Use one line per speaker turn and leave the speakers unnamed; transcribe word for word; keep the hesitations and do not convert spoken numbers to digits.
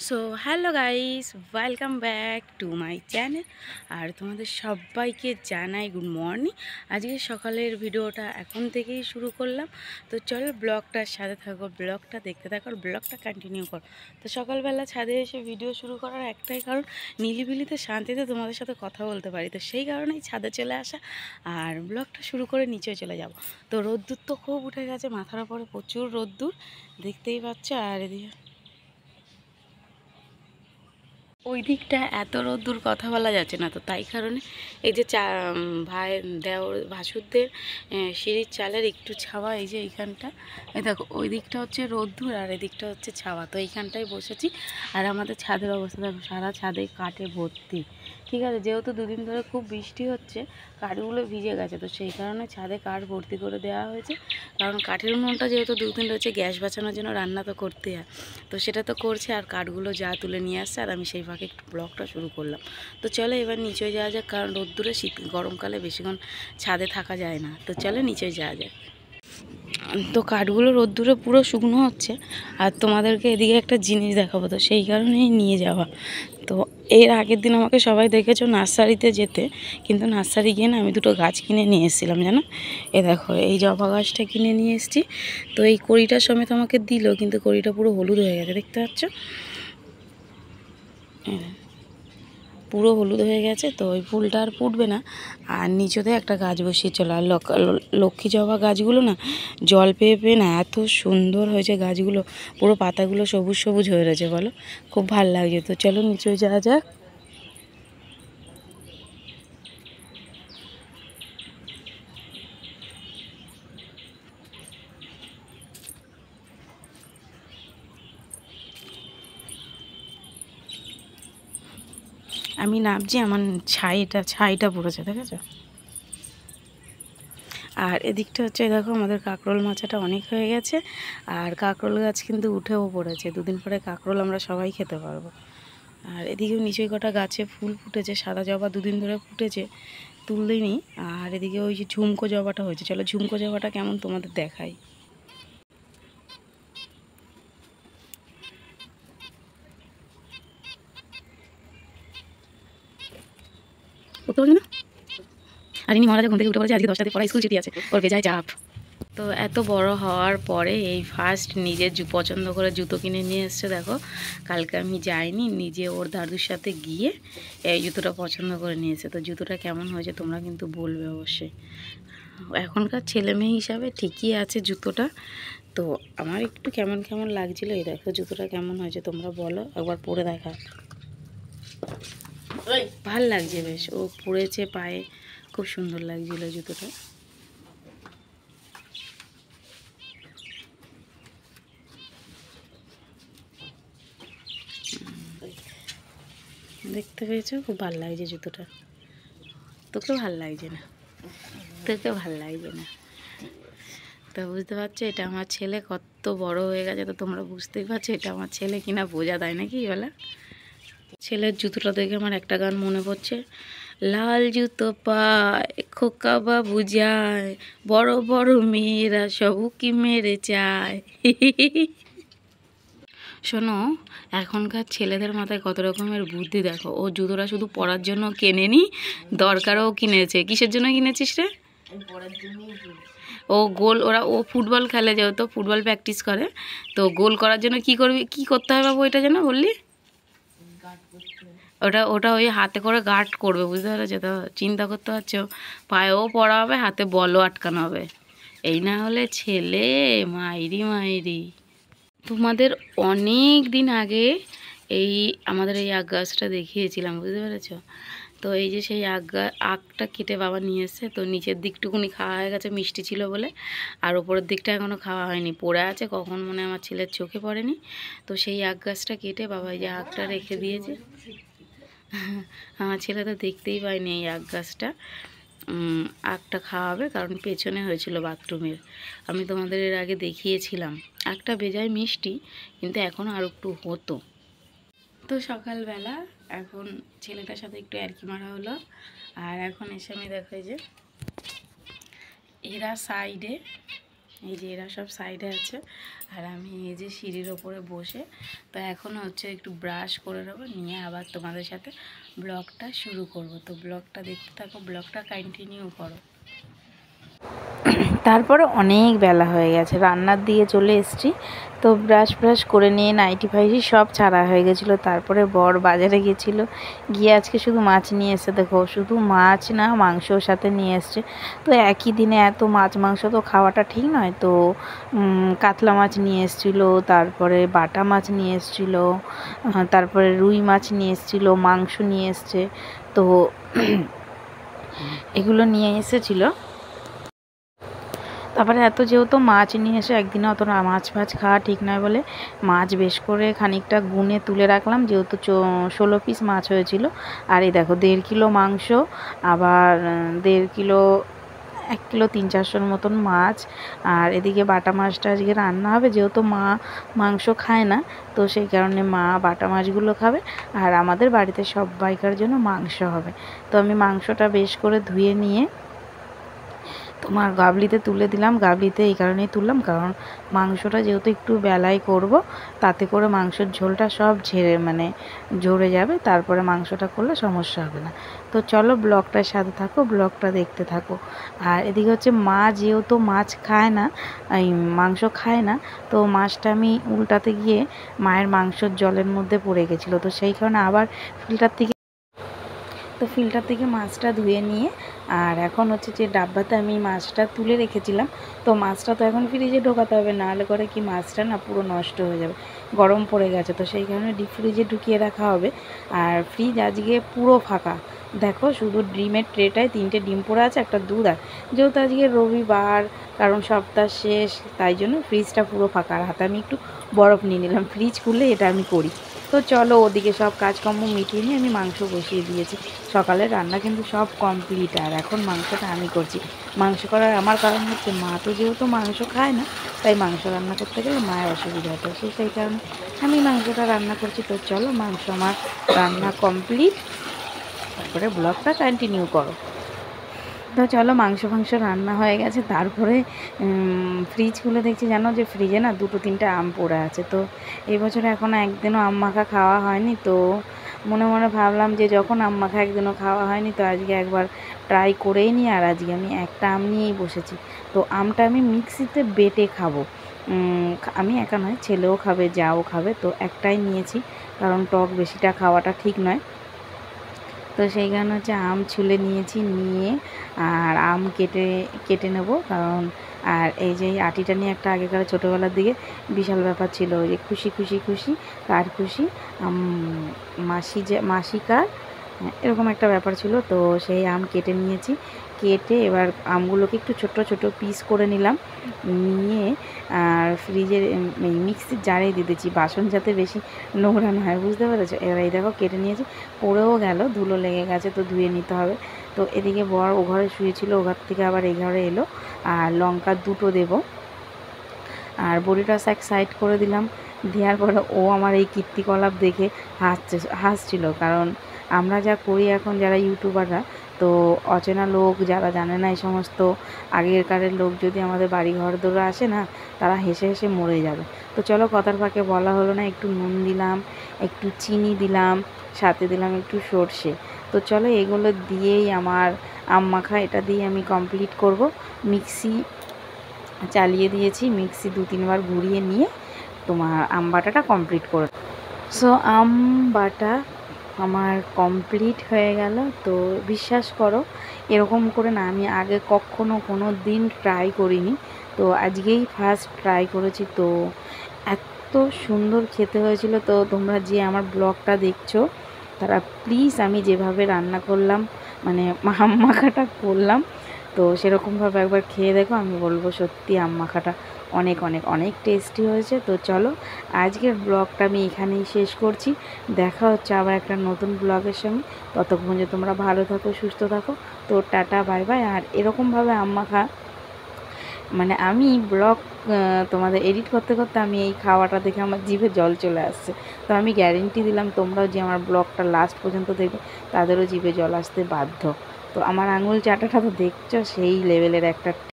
So hello guys, welcome back to my channel. আর তোমাদের সবাইকে জানাই গুড মর্নিং। আজকে সকালের ভিডিওটা এখন থেকেই শুরু করলাম। তো চলো ব্লগটার সাথে থাকো, ব্লগটা দেখতে থাকো, ব্লগটা কন্টিনিউ করো। তো সকালবেলা ছাদে এসে ভিডিও শুরু করার একটাই কারণ, নিলিবিলিতে শান্তিতে তোমাদের সাথে কথা বলতে পারি। তো সেই কারণেই ছাদে চলে আসা আর ব্লগটা শুরু করে নিচে চলে যাব। তো রোদ্দুর তো খুব উঠে গেছে, মাথার উপরে প্রচুর রোদ্দুর দেখতেই পাচ্ছ। আর এদিকে ওই দিকটা এত রোদ্দুর কথা বলা যাচ্ছে না, তো তাই কারণে এই যে চা ভাই দেওর ভাসুরদের সিঁড়ির চালের একটু ছাওয়া, এই যে এইখানটা, এই দেখো ওই দিকটা হচ্ছে রোদ্দুর আর এদিকটা হচ্ছে ছাওয়া। তো এইখানটায় বসেছি। আর আমাদের ছাদের অবস্থা দেখো, সারা ছাদে কাঠে ভর্তি। ঠিক আছে, যেহেতু দুদিন ধরে খুব বৃষ্টি হচ্ছে, কাঠগুলো ভিজে গেছে, তো সেই কারণে ছাদে কাঠ ভর্তি করে দেওয়া হয়েছে। কারণ কাঠের উনুনটা যেহেতু দুদিন রয়েছে, গ্যাস বাঁচানোর জন্য রান্না তো করতে হয়, তো সেটা তো করছে। আর কাঠগুলো যা তুলে নিয়ে আসছে, আর আমি সেই ফাঁকে একটু ব্লগটা শুরু করলাম। তো চলো এবার নিচে যাওয়া যাক, কারণ রোদ্দুরে শীত গরমকালে বেশিক্ষণ ছাদে থাকা যায় না। তো চলো নিচে যাওয়া যাক। তো কাঠগুলো রোদ্দুরে পুরো শুকনো হচ্ছে, আর তোমাদেরকে এদিকে একটা জিনিস দেখাবো, তো সেই কারণেই নিয়ে যাওয়া। তো এর আগের দিন আমাকে সবাই দেখেছো নার্সারিতে যেতে, কিন্তু নার্সারি গিয়ে না আমি দুটো গাছ কিনে নিয়ে এসেছিলাম, জানো। এ দেখো এই জবা গাছটা কিনে নিয়ে এসেছি। তো এই কড়িটা সমেত আমাকে দিল, কিন্তু কড়িটা পুরো হলুদ হয়ে গেছে, দেখতে পাচ্ছ, পুরো হলুদ হয়ে গেছে। তো ওই ফুলটা আর ফুটবে না, আর নিচেতে একটা গাছ বসিয়ে চলো। আর লক্ষ্মী জবা গাছগুলো না জল পেয়ে পেয়ে না এত সুন্দর হয়েছে গাছগুলো, পুরো পাতাগুলো সবুজ সবুজ হয়ে রয়েছে, বলো খুব ভালো লাগছে। তো চলো নিচে যাওয়া যাক। আমি নামছি, আমার ছাইটা ছাইটা পড়েছে, দেখেছো। আর এদিকটা হচ্ছে দেখো, আমাদের কাঁকরোল মাচাটা অনেক হয়ে গেছে, আর কাঁকরোল গাছ কিন্তু উঠেও পড়েছে। দুদিন পরে কাঁকরোল আমরা সবাই খেতে পারবো। আর এদিকেও নিচে কটা গাছে ফুল ফুটেছে, সাদা জবা দুদিন ধরে ফুটেছে, তুললেনি। আর এদিকে ওই যে ঝুমকো জবাটা হয়েছে, চলো ঝুমকো জবাটা কেমন তোমাদের দেখাই। বুঝতে পারছো না? আর ইনি মহারাজা ঘুম থেকে উঠে পড়েছে, আজকে দশটাতে পড়া স্কুল ছুটি আছে, ওর বেজায় চাপ। তো এত বড় হওয়ার পরে এই ফার্স্ট নিজের জু পছন্দ করে জুতো কিনে নিয়ে এসছে। দেখো কালকে আমি যাইনি, নিজে ওর দাদুর সাথে গিয়ে এই জুতোটা পছন্দ করে নিয়েছে। তো জুতোটা কেমন হয়েছে তোমরা কিন্তু বলবে অবশ্যই। এখনকার ছেলে মেয়ে হিসাবে ঠিকই আছে জুতোটা, তো আমার একটু কেমন কেমন লাগছিলো। এই দেখো জুতোটা কেমন হয়েছে তোমরা বলো, একবার পরে দেখা। ভাল লাগছে বেশ, ও পরেছে পায়ে, খুব সুন্দর লাগছিল জুতোটা। দেখতে পেয়েছো, খুব ভাল লাগছে জুতোটা। তোকে ভাল লাগছে না? তোকে ভাল লাগছে না? তো বুঝতে পারছো এটা আমার ছেলে কত বড় হয়ে গেছে। তো তোমরা বুঝতেই পারছো এটা আমার ছেলে কিনা, বোঝা দেয় নাকি বলা। ছেলের জুতোটা দেখে আমার একটা গান মনে পড়ছে, লাল জুতো পায় খোকা বাবু যায়, বড় বড় মেয়েরা সব উকি মেরে চায়। শোনো, এখনকার ছেলেদের মাথায় কত রকমের বুদ্ধি দেখো। ও জুতোটা শুধু পরার জন্য কেনেনি, দরকারও কিনেছে। কিসের জন্য কিনেছিস রে? ও গোল, ওরা ও ফুটবল খেলে, যেহেতু ফুটবল প্র্যাকটিস করে, তো গোল করার জন্য কি করবি, কি করতে হবে বাবু এটা যেন বললি? ওটা ওটা ওই হাতে করে গার্ড করবে, বুঝতে পারছো তো? চিন্তা করতে পারছো, পায়েও পড়া হবে, হাতে বলও আটকানো হবে। এই না হলে ছেলে মাইরি মাইরি। তোমাদের অনেক দিন আগে এই আমাদের এই আগ গাছটা দেখিয়েছিলাম, বুঝতে পেরেছ? তো এই যে সেই আগ আগটা কেটে বাবা নিয়ে এসছে। তো নিচের দিকটুকুনি খাওয়া হয়ে গেছে, মিষ্টি ছিল বলে, আর ওপরের দিকটা এখনও খাওয়া হয়নি, পড়ে আছে, কখন মনে আমার ছেলের চোখে পড়েনি। তো সেই আগ গাছটা কেটে বাবা এই যে আগটা রেখে দিয়েছে। আমার ছেলে তো দেখতেই পায়নি এই আগ গাছটা। আগটা খাওয়াবে, কারণ পেছনে হয়েছিল বাথরুমের, আমি তোমাদের এর আগে দেখিয়েছিলাম। আগটা বেজায় মিষ্টি, কিন্তু এখন আর একটু হতো। তো সকালবেলা এখন ছেলেটার সাথে একটু আর কি মারা হলো। আর এখন এসে আমি দেখো যে এরা সাইডে এই যে এরা সব সাইডে আছে আর আমি এই যে সিঁড়ির ওপরে বসে, তো এখন হচ্ছে একটু ব্রাশ করে নেবো, নিয়ে আবার তোমাদের সাথে ব্লগটা শুরু করব। তো ব্লগটা দেখতে থাকো, ব্লগটা কন্টিনিউ করো। তারপরে অনেক বেলা হয়ে গেছে, রান্নার দিয়ে চলে এসেছি। তো ব্রাশ ব্রাশ করে নিয়ে নাইটি ফাইটি সব ছাড়া হয়ে গেছিলো। তারপরে বর বাজারে গেছিলো, গিয়ে আজকে শুধু মাছ নিয়ে এসে, দেখো শুধু মাছ না মাংসর সাথে নিয়ে এসছে। তো একই দিনে এত মাছ মাংস তো খাওয়াটা ঠিক নয়, তো কাতলা মাছ নিয়ে এসেছিলো, তারপরে বাটা মাছ নিয়ে এসেছিলো, তারপরে রুই মাছ নিয়ে এসেছিলো, মাংস নিয়ে এসছে। তো এগুলো নিয়ে এসেছিলো। তারপরে এত যেহেতু মাছ নিয়ে এসে একদিনে অত মাছ ফাছ খাওয়া ঠিক নয় বলে মাছ বেশ করে খানিকটা গুনে তুলে রাখলাম, যেহেতু ষোলো পিস মাছ হয়েছিল। আর এই দেখো দেড় কিলো মাংস, আবার দেড় কিলো এক কিলো তিন চারশোর মতন মাছ। আর এদিকে বাটা মাছটা আজকে রান্না হবে, যেহেতু মা মাংস খায় না, তো সেই কারণে মা বাটা মাছগুলো খাবে আর আমাদের বাড়িতে সবাইকার জন্য মাংস হবে। তো আমি মাংসটা বেশ করে ধুয়ে নিয়ে তোমার গাবলিতে তুলে দিলাম। গাবলিতে এই কারণেই তুললাম, কারণ মাংসটা যেহেতু একটু বেলায় করব, তাতে করে মাংসের ঝোলটা সব ঝেড়ে মানে ঝরে যাবে, তারপরে মাংসটা করলে সমস্যা হবে না। তো চলো ব্লগটার সাথে থাকো, ব্লগটা দেখতে থাকো। আর এদিকে হচ্ছে মা যেহেতু মাছ খায় না, এই মাংস খায় না, তো মাছটা আমি উল্টাতে গিয়ে মায়ের মাংসর জলের মধ্যে পড়ে গেছিলো, তো সেই কারণে আবার ফিল্টার থেকে তো ফিল্টার থেকে মাছটা ধুয়ে নিয়ে, আর এখন হচ্ছে যে ডাব্বাতে আমি মাছটা তুলে রেখেছিলাম, তো মাছটা তো এখন ফ্রিজে ঢোকাতে হবে, নাহলে করে কি মাছটা না পুরো নষ্ট হয়ে যাবে, গরম পড়ে গেছে। তো সেই কারণে ডিপ ফ্রিজে ঢুকিয়ে রাখা হবে। আর ফ্রিজ আজকে পুরো ফাঁকা, দেখো শুধু ডিমের ট্রেটায় তিনটে ডিম পড়ে আছে, একটা দুধ। আর যেহেতু আজকে রবিবার, কারণ সপ্তাহ শেষ, তাই জন্য ফ্রিজটা পুরো ফাঁকা। আর হাতে আমি একটু বরফ নিয়ে নিলাম, ফ্রিজ খুললে এটা আমি করি। তো চলো ওদিকে সব কাজকর্ম মিটিয়ে নিয়ে আমি মাংস বসিয়ে দিয়েছি। সকালের রান্না কিন্তু সব কমপ্লিট, আর এখন মাংসটা আমি করছি। মাংস করার আমার কারণ হচ্ছে মা তো যেহেতু মাংস খায় না, তাই মাংস রান্না করতে গেলে মায়ের অসুবিধা হতো, সেই সেই কারণে আমি মাংসটা রান্না করছি। তো চলো মাংস আমার রান্না কমপ্লিট, তারপরে ব্লগটা কন্টিনিউ করো। তো চলো মাংস ফাংস রান্না হয়ে গেছে, তারপরে ফ্রিজ খুলে দেখছি জানো যে ফ্রিজে না দুটো তিনটে আম পড়ে আছে। তো এই বছর এখনও একদিনও আম মাখা খাওয়া হয়নি, তো মনে মনে ভাবলাম যে যখন আম মাখা একদিনও খাওয়া হয়নি, তো আজকে একবার ট্রাই করেই নিই। আর আজকে আমি একটা আম নিয়েই বসেছি। তো আমটা আমি মিক্সিতে বেটে খাবো, আমি একা নয়, ছেলেও খাবে, যাও খাবে, তো একটাই নিয়েছি, কারণ টক বেশিটা খাওয়াটা ঠিক নয়। তো সেই কারণে হচ্ছে আম ছুলে নিয়েছি, নিয়ে আর আম কেটে কেটে নেব, কারণ আর এই যে আটিটা নিয়ে একটা আগেকার ছোটোবেলার দিকে বিশাল ব্যাপার ছিল, ওই যে খুশি খুশি খুশি কার খুশি, মাসি যে মাসি কার, এরকম একটা ব্যাপার ছিল। তো সেই আম কেটে নিয়েছি, কেটে এবার আমগুলোকে একটু ছোট ছোট পিস করে নিলাম, নিয়ে আর ফ্রিজের মিক্সির জারে দিয়ে দিচ্ছি, বাসন যাতে বেশি নোংরা না হয়, বুঝতে পেরেছো। এবার এই দেখো কেটে নিয়েছি, পড়েও গেল, ধুলো লেগে গেছে, তো ধুয়ে নিতে হবে। তো এদিকে বর ও ঘরে শুয়েছিল, ও ঘর থেকে আবার এই ঘরে এলো, আর লঙ্কা দুটো দেব, আর বড়িটা এক সাইড করে দিলাম। দেওয়ার পরে ও আমার এই কীর্তিকলাপ দেখে হাসছে হাসছিল, কারণ আমরা যা করি এখন যারা ইউটিউবাররা, তো অচেনা লোক যারা জানে না এই সমস্ত আগেরকারের লোক যদি আমাদের বাড়ি ঘর দৌড়ে আসে না, তারা হেসে হেসে মরে যাবে। তো চলো কথার ফাঁকে বলা হলো না, একটু নুন দিলাম, একটু চিনি দিলাম, সাথে দিলাম একটু সর্ষে। তো চলো এগুলো দিয়েই আমার আম মাখা এটা দিয়ে আমি কমপ্লিট করব। মিক্সি চালিয়ে দিয়েছি, মিক্সি দু তিনবার ঘুরিয়ে নিয়ে তোমার আম বাটাটা কমপ্লিট করে। সো আম বাটা আমার কমপ্লিট হয়ে গেল। তো বিশ্বাস করো এরকম করে না আমি আগে কখনো কোনো দিন ট্রাই করিনি, তো আজকেই ফার্স্ট ট্রাই করেছি। তো এত সুন্দর খেতে হয়েছিল। তো তোমরা যে আমার ব্লগটা দেখছো তারা প্লিজ আমি যেভাবে রান্না করলাম, মানে আম মাখাটা করলাম, তো সেরকমভাবে একবার খেয়ে দেখো, আমি বলবো সত্যি আম মাখাটা অনেক অনেক অনেক টেস্টি হয়েছে। তো চলো আজকের ব্লগটা আমি এখানেই শেষ করছি, দেখা হচ্ছে আবার একটা নতুন ব্লগের সঙ্গে। ততক্ষণ যে তোমরা ভালো থাকো, সুস্থ থাকো। তো টাটা, বাই বাই। আর এরকমভাবে আম মাখা মানে আমি ব্লগ তোমাদের এডিট করতে করতে আমি এই খাওয়াটা দেখে আমার জিভে জল চলে আসছে। তো আমি গ্যারেন্টি দিলাম তোমরাও যে আমার ব্লগটা লাস্ট পর্যন্ত দেখবে, তাদেরও জিভে জল আসতে বাধ্য। তো আমার আঙুল চাটাটা তো দেখছো সেই লেভেলের একটা